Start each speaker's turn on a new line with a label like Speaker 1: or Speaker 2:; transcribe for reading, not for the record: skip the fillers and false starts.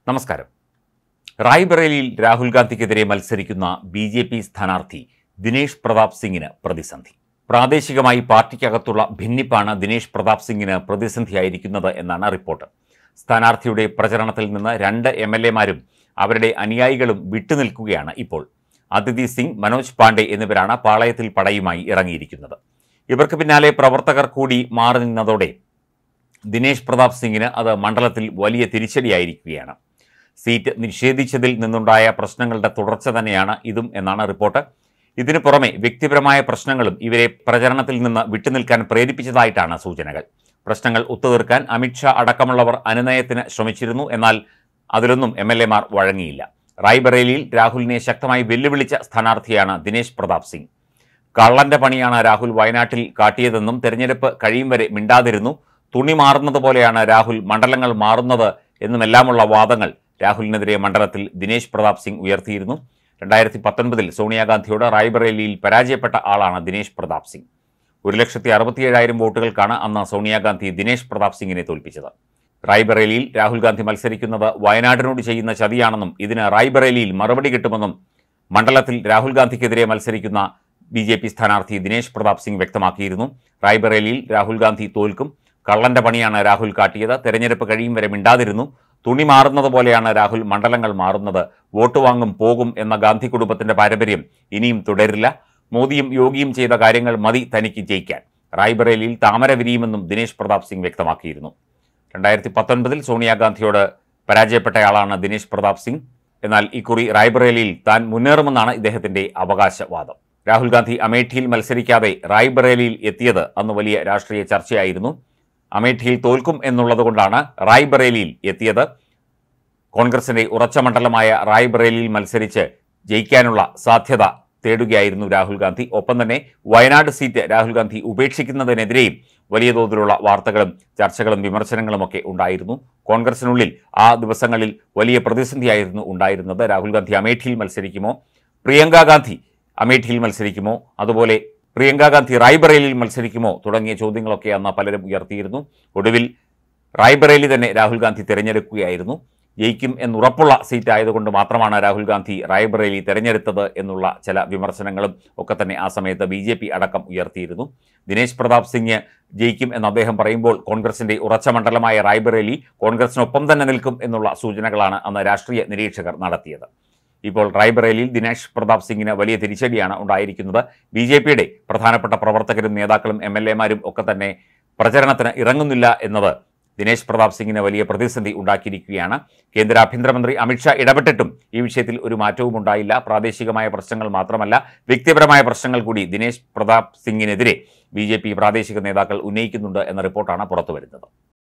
Speaker 1: നമസ്കാരം. റായ്ബറേലിയിൽ രാഹുൽ ഗാന്ധിക്കെതിരെ മത്സരിക്കുന്ന ബി.ജെ.പി. സ്ഥാനാർത്ഥി ദിനേശ് പ്രതാപ് സിംഗിന് പ്രതിസന്ധി. പ്രാദേശികമായി പാർട്ടിക്കകത്തുള്ള ഭിന്നിപ്പാണ് ദിനേശ് പ്രതാപ് സിംഗിന് പ്രതിസന്ധിയായിരിക്കുന്നത് എന്നാണ് റിപ്പോർട്ട്. സ്ഥാനാർത്ഥിയുടെ പ്രചരണത്തിൽ നിന്ന് 2 എം.എൽ.എമാരും അവരുടെ അനുയായികളും വിട്ടുനിൽക്കുകയാണ് ഇപ്പോൾ. അദിതി സിംഗ്, മനോജ് പാണ്ഡെ എന്നിവരാണ് പാളയത്തിൽ പടയുമായി ഇറങ്ങിയിരിക്കുന്നത്. ഇവർക്ക് പിന്നാലെ പ്രവർത്തകർ കൂടി മാറി നിന്നതോടെ ദിനേശ് പ്രതാപ് സിംഗിന് അത് മണ്ഡലത്തിൽ വലിയ തിരിച്ചടിയായിരിക്കുകയാണ്. സീറ്റ് നിഷേധിച്ചതിൽ നിന്നുണ്ടായ പ്രശ്നങ്ങളുടെ തുടർച്ച തന്നെയാണ് ഇതും എന്നാണ് റിപ്പോർട്ട്. ഇതിനു പുറമെ വ്യക്തിപരമായ പ്രശ്നങ്ങളും ഇവരെ പ്രചരണത്തിൽ നിന്ന് വിട്ടുനിൽക്കാൻ പ്രേരിപ്പിച്ചതായിട്ടാണ് സൂചനകൾ. പ്രശ്നങ്ങൾ ഒത്തുതീർക്കാൻ അമിത്ഷാ അടക്കമുള്ളവർ അനുനയത്തിന് ശ്രമിച്ചിരുന്നു. എന്നാൽ അതിലൊന്നും എം.എൽ.എമാർ വഴങ്ങിയില്ല. റായ്ബറേലിയിൽ രാഹുലിനെ ശക്തമായി വെല്ലുവിളിച്ച സ്ഥാനാർത്ഥിയാണ് ദിനേശ് പ്രതാപ് സിംഗ്. കള്ളന്റെ പണിയാണ് രാഹുൽ വയനാട്ടിൽ കാട്ടിയതെന്നും തെരഞ്ഞെടുപ്പ് കഴിയും വരെ മിണ്ടാതിരുന്നു, തുണി മാറുന്നത് പോലെയാണ് രാഹുൽ മണ്ഡലങ്ങൾ മാറുന്നത് എന്നുമെല്ലാമുള്ള വാദങ്ങൾ രാഹുലിനെതിരെ മണ്ഡലത്തിൽ ദിനേശ് പ്രതാപ് സിംഗ് ഉയർത്തിയിരുന്നു. 2019-ൽ സോണിയാഗാന്ധിയോട് റായ്ബറേലിയിൽ പരാജയപ്പെട്ട ആളാണ് ദിനേശ് പ്രതാപ് സിംഗ്. 1,67,000 വോട്ടുകൾക്കാണ് അന്ന് സോണിയാഗാന്ധി ദിനേശ് പ്രതാപ് സിംഗിനെ തോൽപ്പിച്ചത്. റായ്ബറേലിയിൽ രാഹുൽ ഗാന്ധി മത്സരിക്കുന്നത് വയനാടിനോട് ചെയ്യുന്ന ചതിയാണെന്നും ഇതിന് റായ്ബറേലിയിൽ മറുപടി കിട്ടുമെന്നും മണ്ഡലത്തിൽ രാഹുൽ ഗാന്ധിക്കെതിരെ മത്സരിക്കുന്ന ബി.ജെ.പി. സ്ഥാനാർത്ഥി ദിനേശ് പ്രതാപ് സിംഗ് വ്യക്തമാക്കിയിരുന്നു. റായ്ബറേലിയിൽ രാഹുൽ ഗാന്ധി തോൽക്കും, കള്ളന്റെ പണിയാണ് രാഹുൽ കാട്ടിയത്, തെരഞ്ഞെടുപ്പ് കഴിയും വരെ മിണ്ടാതിരുന്നു, തുണി മാറുന്നത് പോലെയാണ് രാഹുൽ മണ്ഡലങ്ങൾ മാറുന്നത്, വോട്ട് വാങ്ങും പോകും എന്ന ഗാന്ധി കുടുംബത്തിന്റെ പാരമ്പര്യം ഇനിയും തുടരില്ല, മോദിയും യോഗിയും ചെയ്ത കാര്യങ്ങൾ മതി തനിക്ക് ജയിക്കാൻ, റായ്ബറേലിയിൽ താമര വിരിയുമെന്നും ദിനേശ് പ്രതാപ് സിംഗ് വ്യക്തമാക്കിയിരുന്നു. 2019-ൽ സോണിയാഗാന്ധിയോട് പരാജയപ്പെട്ടയാളാണ് ദിനേശ് പ്രതാപ് സിംഗ്. എന്നാൽ ഇക്കുറി റായ്ബറേലിയിൽ താൻ മുന്നേറുമെന്നാണ് ഇദ്ദേഹത്തിന്റെ അവകാശവാദം. രാഹുൽ ഗാന്ധി അമേഠിയിൽ മത്സരിക്കാതെ റായ്ബറേലിയിൽ എത്തിയത് അന്ന് വലിയ രാഷ്ട്രീയ ചർച്ചയായിരുന്നു. അമേഠിയിൽ തോൽക്കും എന്നുള്ളതുകൊണ്ടാണ് റായ്ബറേലിയിൽ എത്തിയത്. കോൺഗ്രസിന്റെ ഉറച്ച മണ്ഡലമായ റായ്ബറേലിയിൽ മത്സരിച്ച് ജയിക്കാനുള്ള സാധ്യത തേടുകയായിരുന്നു രാഹുൽ ഗാന്ധി. ഒപ്പം തന്നെ വയനാട് സീറ്റ് രാഹുൽ ഗാന്ധി ഉപേക്ഷിക്കുന്നതിനെതിരെയും വലിയ തോതിലുള്ള വാർത്തകളും ചർച്ചകളും വിമർശനങ്ങളുമൊക്കെ ഉണ്ടായിരുന്നു. കോൺഗ്രസിനുള്ളിൽ ആ ദിവസങ്ങളിൽ വലിയ പ്രതിസന്ധിയായിരുന്നു ഉണ്ടായിരുന്നത്. രാഹുൽ ഗാന്ധി അമേഠിയിൽ മത്സരിക്കുമോ, പ്രിയങ്ക ഗാന്ധി അമേഠിയിൽ മത്സരിക്കുമോ, അതുപോലെ പ്രിയങ്ക ഗാന്ധി റായ്ബറേലിയിൽ മത്സരിക്കുമോ തുടങ്ങിയ ചോദ്യങ്ങളൊക്കെ അന്ന് പലരും ഉയർത്തിയിരുന്നു. ഒടുവിൽ റായ്ബറേലി തന്നെ രാഹുൽ ഗാന്ധി തിരഞ്ഞെടുക്കുകയായിരുന്നു. ജയിക്കും എന്നുറപ്പുള്ള സീറ്റ് ആയതുകൊണ്ട് മാത്രമാണ് രാഹുൽ ഗാന്ധി റായ്ബറേലി തിരഞ്ഞെടുത്തത് എന്നുള്ള ചില വിമർശനങ്ങളും ഒക്കെ തന്നെ ആ സമയത്ത് ബി.ജെ.പി. അടക്കം ഉയർത്തിയിരുന്നു. ദിനേശ് പ്രതാപ് സിംഗ് ജയിക്കും എന്ന് അദ്ദേഹം പറയുമ്പോൾ കോൺഗ്രസിന്റെ ഉറച്ച മണ്ഡലമായ റായ്ബറേലി കോൺഗ്രസിനൊപ്പം തന്നെ നിൽക്കും എന്നുള്ള സൂചനകളാണ് അന്ന് രാഷ്ട്രീയ നിരീക്ഷകർ നടത്തിയത്. ഇപ്പോൾ റായ്ബറേലിയിൽ ദിനേശ് പ്രതാപ് സിംഗിന് വലിയ തിരിച്ചടിയാണ് ഉണ്ടായിരിക്കുന്നത്. ബി.ജെ.പിയുടെ പ്രധാനപ്പെട്ട പ്രവർത്തകരും നേതാക്കളും എം.എൽ.എമാരും ഒക്കെ തന്നെ പ്രചരണത്തിന് ഇറങ്ങുന്നില്ല എന്നത് ദിനേശ് പ്രതാപ് സിംഗിന് വലിയ പ്രതിസന്ധി ഉണ്ടാക്കിയിരിക്കുകയാണ്. കേന്ദ്ര ആഭ്യന്തരമന്ത്രി അമിത്ഷാ ഇടപെട്ടിട്ടും ഈ വിഷയത്തിൽ ഒരു മാറ്റവും ഉണ്ടായില്ല. പ്രാദേശികമായ പ്രശ്നങ്ങൾ മാത്രമല്ല, വ്യക്തിപരമായ പ്രശ്നങ്ങൾ കൂടി ദിനേശ് പ്രതാപ് സിംഗിനെതിരെ ബി.ജെ.പി. പ്രാദേശിക നേതാക്കൾ ഉന്നയിക്കുന്നുണ്ട് എന്ന റിപ്പോർട്ടാണ് പുറത്തുവരുന്നത്.